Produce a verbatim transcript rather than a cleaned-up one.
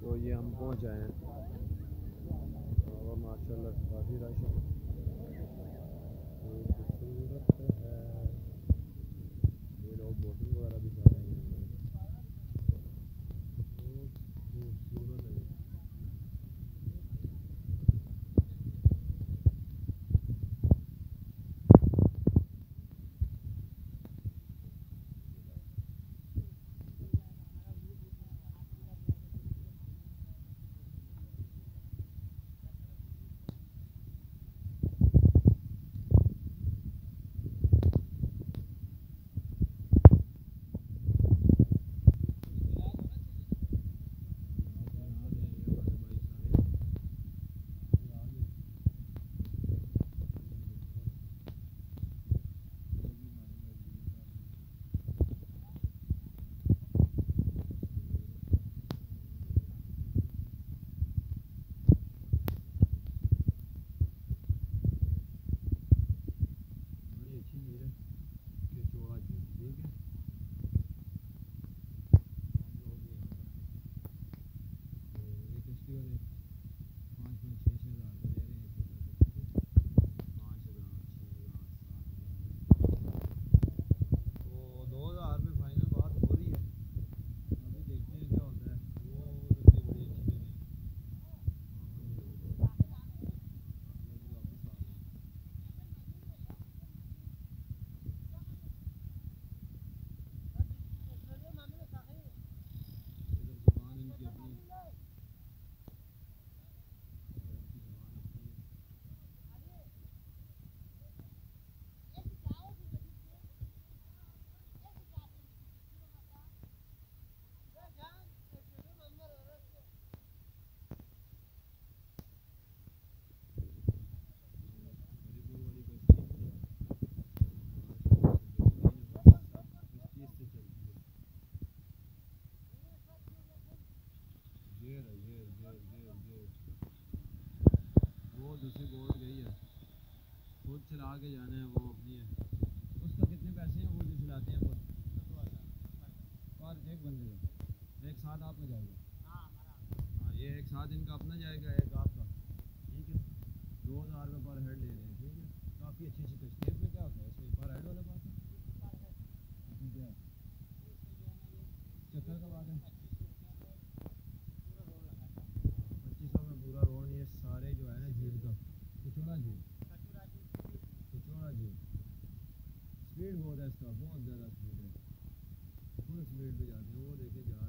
तो ये हम पहुंच आए हैं और माशाल्लाह काफ़ी रश है, खूबसूरत है। ये लोग बोटिंग वगैरह भी कर रहे हैं, बहुत खूबसूरत है। बड़ी अच्छी झील है केचुआ झील, ठीक है। हम लोग भी यहाँ पर हैं। तो ये किश्ती वाले पाँच पाँच छः छः हज़ार का ले रहे हैं एक बंदे को, ठीक है। पाँच हज़ार छः हज़ार सात हज़ार, तो दो हज़ार में फाइनल बात हो रही है। अभी देखते हैं क्या होता है। वो उधर भी बड़ी अच्छी जगह है, वहाँ पर भी लोग हैं। ये भी वापस आ गए हैं। इधर ज़ुबान इनकी अपनी, इधर इनकी ज़ुबान अपनी है। गरीबों वाली कश्ती माशाल्लाह से बेहतरीन है, भाई सब कश्ती इससे चलती है। ये रहा, ये ये ये ये वो दूसरी बोट गई है, खुद चला के जाना है, वो अपनी है। उसका कितने पैसे हैं वो जो चलाते हैं खुद? पर एक बंदे का एक साथ आपका जाएगा? हाँ, ये एक साथ इनका अपना जाएगा, एक आपका, ठीक है। दो हज़ार रुपये पर हेड ले रहे हैं, ठीक है। काफ़ी अच्छी अच्छी कश्ती है। इसमें क्या होता है, इसमें पर हेड वाला बात है, इसमें क्या है, चक्कर का बात है। पच्चीस सौ में पूरा रोड, ये सारे जो है ना झील का, केचुरा झील, केचुरा झील। स्पीड बहुत है इसका, बहुत ज़्यादा स्पीड है, फुल स्पीड पे जाते हैं। वो देखे जा